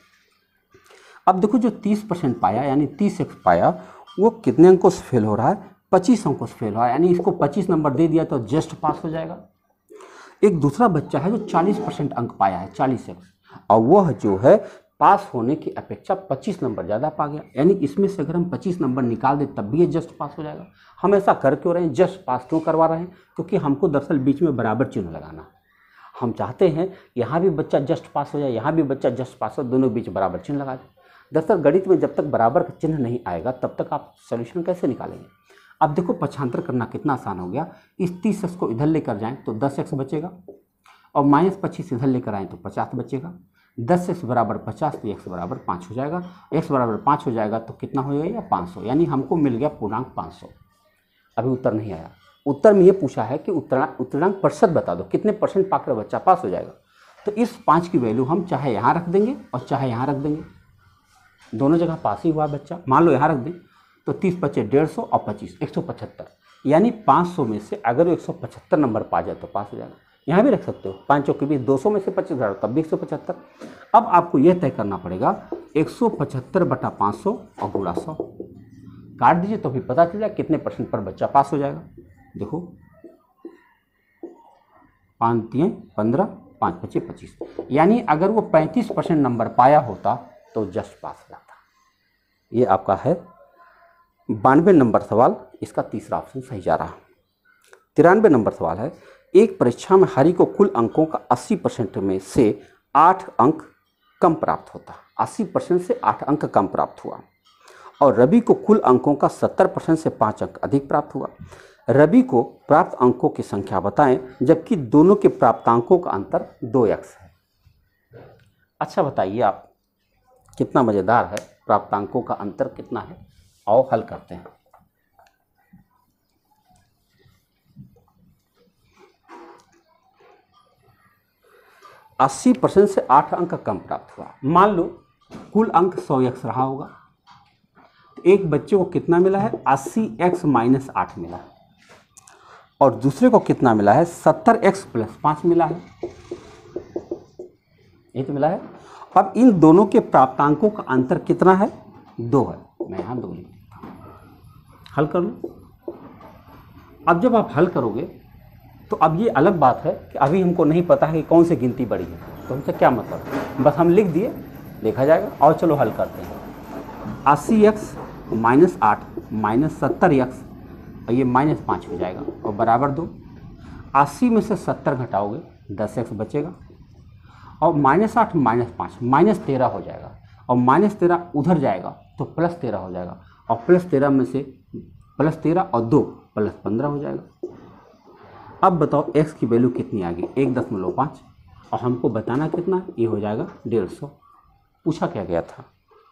अब देखो, जो 30% पाया यानी 30x पाया, वो कितने अंकों से फेल हो रहा है? 25 अंकों से फेल हो रहा है, यानी इसको 25 नंबर दे दिया तो जस्ट पास हो जाएगा। एक दूसरा बच्चा है जो 40% अंक पाया है, 40x, और वह जो है पास होने की अपेक्षा 25 नंबर ज़्यादा पा गया, यानी इसमें से अगर हम 25 नंबर निकाल दें तब भी ये जस्ट पास हो जाएगा। हम ऐसा कर क्यों रहे हैं? जस्ट पास क्यों करवा रहे हैं? क्योंकि हमको दरअसल बीच में बराबर चिन्ह लगाना। हम चाहते हैं यहाँ भी बच्चा जस्ट पास हो जाए, यहाँ भी बच्चा जस्ट पास हो, दोनों बीच बराबर चिन्ह लगा दें। दरअसल गणित में जब तक बराबर का चिन्ह नहीं आएगा तब तक आप सोल्यूशन कैसे निकालेंगे? अब देखो, पक्षांतर करना कितना आसान हो गया। इस 30x को इधर लेकर जाएं तो 10x बचेगा, और -25 इधर लेकर आएँ तो 50 बचेगा। 10x बराबर 50 तो x बराबर 5 हो जाएगा। x बराबर 5 हो जाएगा तो कितना हो जाएगा? 500, यानी हमको मिल गया पूर्णांक 500। अभी उत्तर नहीं आया। उत्तर में ये पूछा है कि उत्तरांक प्रतिशत बता दो, कितने % पाकर बच्चा पास हो जाएगा। तो इस 5 की वैल्यू हम चाहे यहाँ रख देंगे और चाहे यहाँ रख देंगे, दोनों जगह पास ही हुआ बच्चा। मान लो यहाँ रख दें तो 30 बचे 150 और 25 175, यानी 500 में से अगर वो 175 नंबर पा जाए तो पास हो जाएगा। यहाँ भी रख सकते हो, 5 के बीच 200 में से 25 हज़ार तब भी 175। अब आपको यह तय करना पड़ेगा 175 बटा 500 और गुणा 100 काट दीजिए तो भी पता चल जाए कितने % पर बच्चा पास हो जाएगा। देखो, 5 3 15, 5 5 25, यानी अगर वो 35% नंबर पाया होता तो जस्ट पास हो जाता। ये आपका है 92 नंबर सवाल, इसका तीसरा ऑप्शन सही जा रहा। 93 नंबर सवाल है, एक परीक्षा में हरि को कुल अंकों का 80% में से 8 अंक कम प्राप्त होता। 80% से 8 अंक कम प्राप्त हुआ, और रवि को कुल अंकों का 70% से 5 अंक अधिक प्राप्त हुआ। रवि को प्राप्त अंकों की संख्या बताएं जबकि दोनों के प्राप्तांकों का अंतर 2x है। अच्छा बताइए आप, कितना मज़ेदार है, प्राप्तांकों का अंतर कितना है? आओ हल करते हैं। अस्सी % से 8 अंक कम प्राप्त हुआ। मान लो कुल अंक 100x रहा होगा, तो एक बच्चे को कितना मिला है? 80x - 8 मिला है, और दूसरे को कितना मिला है? 70x + 5 मिला है। ये तो मिला है। अब इन दोनों के प्राप्तांकों का अंतर कितना है? 2 है। मैं यहाँ 2 लिख देता हूँ, हल कर लो। अब जब आप हल करोगे तो अब ये अलग बात है कि अभी हमको नहीं पता है कि कौन सी गिनती बड़ी है, तो हमसे क्या मतलब, बस हम लिख दिए, देखा जाएगा। और चलो हल करते हैं। 80x - 8 - 70x, और ये -5 हो जाएगा, और बराबर 2। 80 में से 70 घटाओगे 10x बचेगा, और -8 - 5 -13 हो जाएगा, और -13 उधर जाएगा तो +13 हो जाएगा, और +13 में से +13 और 2 +15 हो जाएगा। अब बताओ x की वैल्यू कितनी आ गई? 1.5, और हमको बताना कितना, ये हो जाएगा 150। पूछा क्या गया था?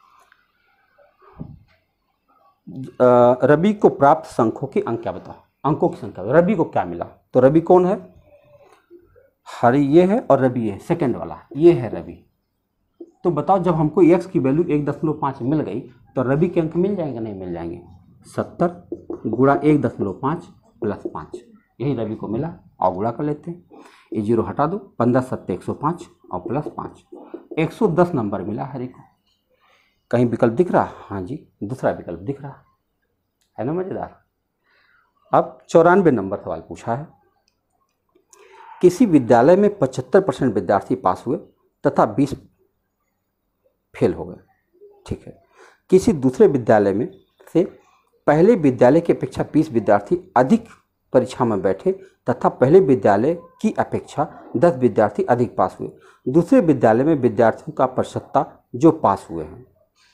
रवि को प्राप्त संख्यों की अंक क्या बताओ, अंकों की संख्या। रवि को क्या मिला? तो रवि कौन है? हरि ये है और रवि ये है, सेकंड वाला ये है रवि। तो बताओ, जब हमको x की वैल्यू 1.5 मिल गई तो रवि के अंक मिल जाएंगे? नहीं मिल जाएंगे। 70 गुणा 1.5 + 5, यही रवि को मिला, और गुणा कर लेते हैं। ये 0 हटा दो, 15 7 105 और +5, 110 नंबर मिला हरि को। कहीं विकल्प दिख रहा? हाँ जी, दूसरा विकल्प दिख रहा है ना, मज़ेदार। अब 94 नंबर सवाल पूछा है, किसी विद्यालय में 75% विद्यार्थी पास हुए तथा 20 फेल हो गए। ठीक है। किसी दूसरे विद्यालय में से पहले विद्यालय की अपेक्षा 20 विद्यार्थी अधिक परीक्षा में बैठे तथा पहले विद्यालय की अपेक्षा 10 विद्यार्थी अधिक पास हुए। दूसरे विद्यालय में विद्यार्थियों का प्रतिशतता जो पास हुए हैं।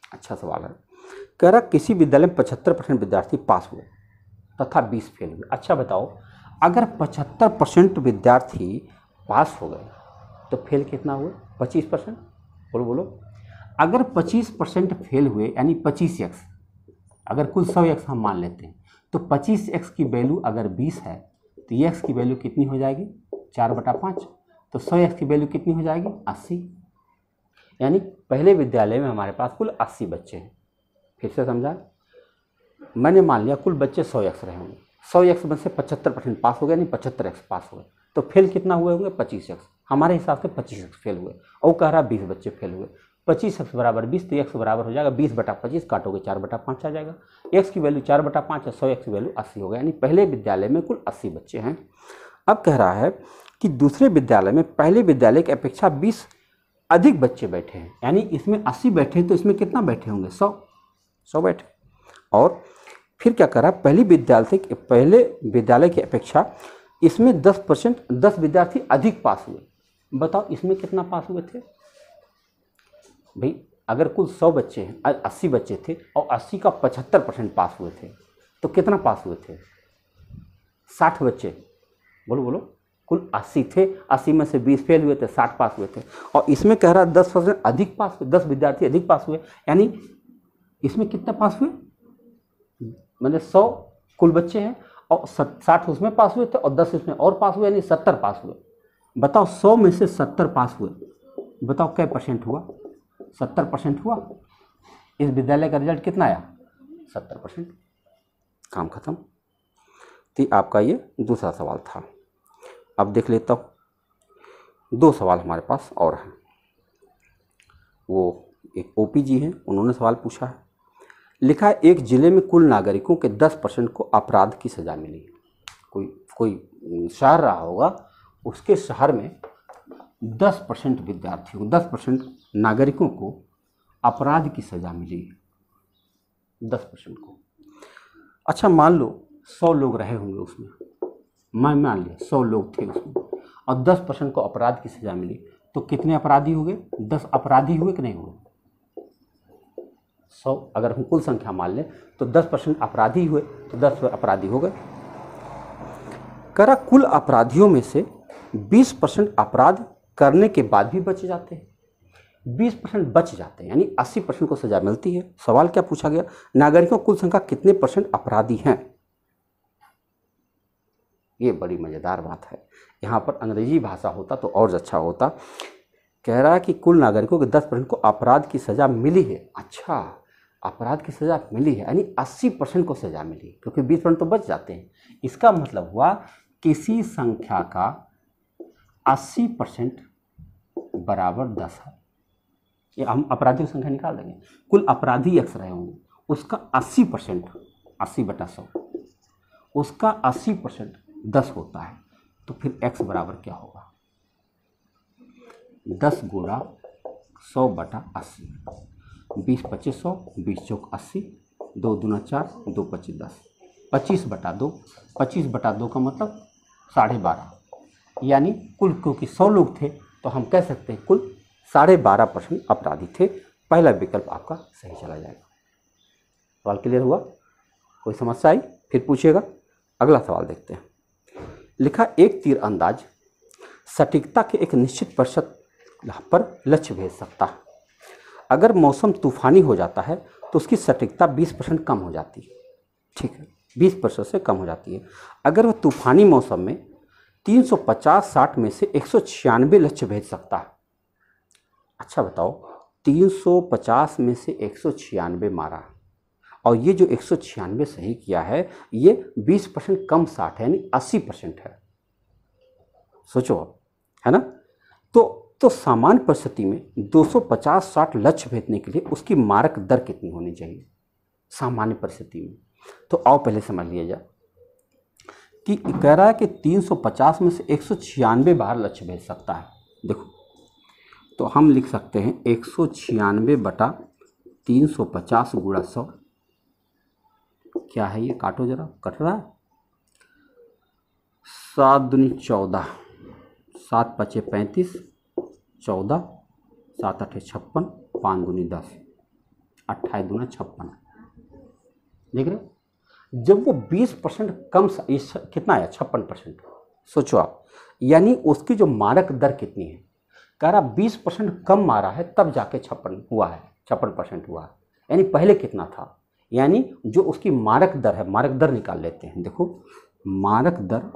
अच्छा सवाल है। कह रहा किसी विद्यालय में 75% विद्यार्थी पास हुए तथा 20 फेल हुए। अच्छा बताओ, अगर 75% विद्यार्थी पास हो गए तो फेल कितना हुए? 25%। बोलो बोलो। अगर 25% फेल हुए यानी 25x, अगर कुल 100x हम मान लेते हैं तो 25x की वैल्यू अगर 20 है तो ये x की वैल्यू कितनी हो जाएगी? 4/5। तो 100x की वैल्यू कितनी हो जाएगी? 80। यानी पहले विद्यालय में हमारे पास कुल 80 बच्चे हैं। फिर से समझा, मैंने मान लिया कुल बच्चे 100x रहे होंगे, 100x में से 75% पास हो गए, यानी 75x पास हुए, तो फेल कितना हुए होंगे? 25x। हमारे हिसाब से 25x फेल हुए, और कह रहा 20 बच्चे फेल हुए। 25x बराबर 20, तो x बराबर हो जाएगा 20/25, काटोगे 4/5 आ जाएगा। x की वैल्यू 4/5 है, 100x की वैल्यू 80 हो गया, यानी पहले विद्यालय में कुल 80 बच्चे हैं। अब कह रहा है कि दूसरे विद्यालय में पहले विद्यालय की अपेक्षा 20 अधिक बच्चे बैठे हैं, यानी इसमें 80 बैठे हैं तो इसमें कितना बैठे होंगे? 100 बैठे। और फिर क्या करा, पहले विद्यालय की अपेक्षा इसमें 10 विद्यार्थी अधिक पास हुए। बताओ इसमें कितना पास हुए थे भाई? अगर कुल 100 बच्चे हैं, 80 बच्चे थे और 80 का 75% पास हुए थे तो कितना पास हुए थे? 60 बच्चे। बोलो बोलो। कुल 80 थे, 80 में से 20 फेल हुए थे, 60 पास हुए थे। और इसमें कह रहा 10% अधिक पास हुए, 10 विद्यार्थी अधिक पास हुए, यानी इसमें कितना पास हुए? मतलब 100 कुल बच्चे हैं और 60 उसमें पास हुए थे और 10 इसमें और पास हुए, यानी 70 पास हुए। बताओ 100 में से 70 पास हुए, बताओ क्या % हुआ? 70% हुआ। इस विद्यालय का रिजल्ट कितना आया? 70%। काम खत्म। तो आपका ये दूसरा सवाल था। अब देख लेता हूँ, 2 सवाल हमारे पास और हैं। वो एक ओपी जी हैं, उन्होंने सवाल पूछा है। लिखा है एक जिले में कुल नागरिकों के 10% को अपराध की सज़ा मिली। कोई शहर रहा होगा, उसके शहर में 10% विद्यार्थियों, 10% नागरिकों को अपराध की सज़ा मिली है, 10% को। अच्छा मान लो 100 लोग रहे होंगे उसमें, मैं मान लिया 100 लोग थे उसमें और 10% को अपराध की सज़ा मिली, तो कितने अपराधी हो गए? 10 अपराधी हुए कि नहीं हुए? 100 अगर हम कुल संख्या मान लें तो 10% अपराधी हुए, तो 10 अपराधी हो गए। करा कुल अपराधियों में से 20% अपराध करने के बाद भी बच जाते हैं, 20% बच जाते हैं, यानी 80% को सजा मिलती है। सवाल क्या पूछा गया? नागरिकों कुल संख्या कितने % अपराधी हैं? ये बड़ी मज़ेदार बात है। यहाँ पर अंग्रेजी भाषा होता तो और अच्छा होता। कह रहा है कि कुल नागरिकों के 10% को अपराध की सज़ा मिली है। अच्छा, अपराध की सज़ा मिली है, यानी 80% को सज़ा मिली, क्योंकि 20% तो बच जाते हैं। इसका मतलब हुआ किसी संख्या का 80% बराबर 10 है। ये हम अपराधियों की संख्या निकाल देंगे। कुल अपराधी x रहे होंगे, उसका 80%, 80/100, उसका 80% 10 होता है, तो फिर x बराबर क्या होगा? 10 गुणा 100/80, 20 25 100, 20 चौक 80, 2 दूना 4, 2 25 10, 25/2, 25/2 का मतलब 12.5, यानी कुल, क्योंकि 100 लोग थे तो हम कह सकते हैं कुल 12.5% अपराधी थे। पहला विकल्प आपका सही चला जाएगा। सवाल क्लियर हुआ? कोई समस्या आई फिर पूछिएगा। अगला सवाल देखते हैं। लिखा एक तीर अंदाज सटीकता के एक निश्चित प्रतिशत पर लक्ष्य भेज सकता है। अगर मौसम तूफानी हो जाता है तो उसकी सटीकता 20% कम हो जाती है। ठीक है, 20% से कम हो जाती है। अगर वह तूफानी मौसम में 350-60 में से 196 लक्ष्य भेज सकता है। अच्छा बताओ, 350 में से 196 मारा और ये जो 196 सही किया है, ये 20% कम 60 है, यानी 80% है। सोचो अब, है ना? तो सामान्य परिस्थिति में 250-60 लक्ष्य भेजने के लिए उसकी मारक दर कितनी होनी चाहिए सामान्य परिस्थिति में? तो आओ पहले समझ लिया जाए कि कह रहा है कि 350 में से 196 बार लक्ष्य भेज सकता है। देखो, तो हम लिख सकते हैं 196/350 गुणा 100। क्या है ये? काटो जरा, कट रहा है। 7 दूनी 14, 7 पचे 35, 14, 7 8 56, 5 दूनी 10, 28 दूना 56, देख रहे हो। जब वो 20% कम, कितना आया 56%, सोचो आप, यानी उसकी जो मारक दर कितनी है, कह रहा 20% कम मारा है तब जाके 56 हुआ है, 56% हुआ है, यानी पहले कितना था, यानी जो उसकी मारक दर है, मारक दर निकाल लेते हैं। देखो मारक दर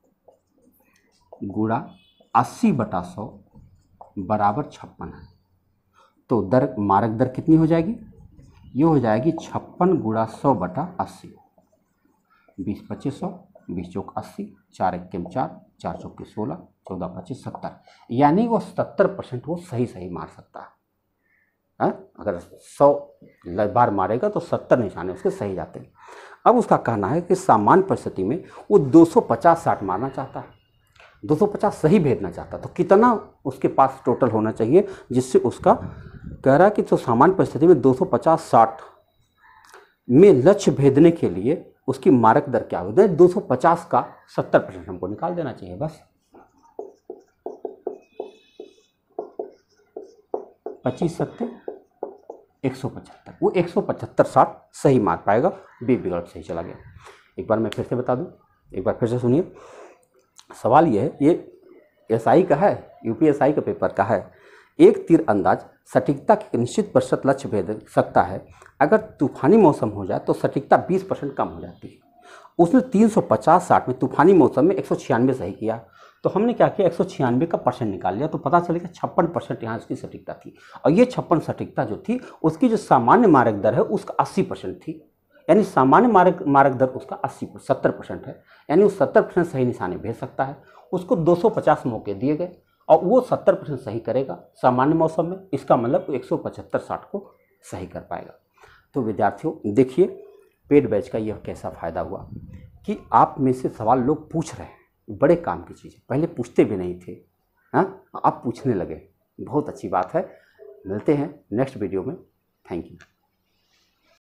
गुणा 80/100 बराबर 56 है, तो दर मारक दर कितनी हो जाएगी, ये हो जाएगी 56 गुणा 100/80, 20 25 100, 20 चौक 80, 4 1 4, 4 चौक 16, 14 25 70, यानी वो 70% वो सही मार सकता है। अगर 100 बार मारेगा तो 70 निशाने उसके सही जाते हैं। अब उसका कहना है कि सामान्य परिस्थिति में वो 250-60 मारना चाहता है, 250 सही भेजना चाहता, तो कितना उसके पास टोटल होना चाहिए, जिससे उसका कह रहा है कि तो सामान्य परिस्थिति में 250-60 में लक्ष्य भेदने के लिए उसकी मारक दर क्या होगी, 250 का 70% हमको निकाल देना चाहिए बस। 25 7 175, वो 175-60 सही मार पाएगा, विकल्प सही चला गया। एक बार मैं फिर से बता दूं, एक बार फिर से सुनिए। सवाल ये है, ये एसआई का है, यूपीएसआई का पेपर का है। एक तीर अंदाज सटीकता के निश्चित प्रतिशत लक्ष्य भेद सकता है, अगर तूफानी मौसम हो जाए तो सटीकता 20% कम हो जाती है। उसने 350-60 में तूफानी मौसम में 196 सही किया, तो हमने क्या किया, 196 का परसेंट निकाल लिया, तो पता चलेगा 56% यहाँ उसकी सटीकता थी। और ये 56 सटीकता जो थी, उसकी जो सामान्य मारक दर है उसका 80% थी, यानी सामान्य मारक दर उसका 70% है, यानी वो 70% सही निशाने भेज सकता है। उसको 250 मौके दिए गए और वो 70% सही करेगा सामान्य मौसम में, इसका मतलब 175-60 को सही कर पाएगा। तो विद्यार्थियों देखिए, पेड बैच का यह कैसा फ़ायदा हुआ कि आप में से सवाल लोग पूछ रहे हैं, बड़े काम की चीज़ है, पहले पूछते भी नहीं थे, हाँ आप पूछने लगे, बहुत अच्छी बात है। मिलते हैं नेक्स्ट वीडियो में, थैंक यू।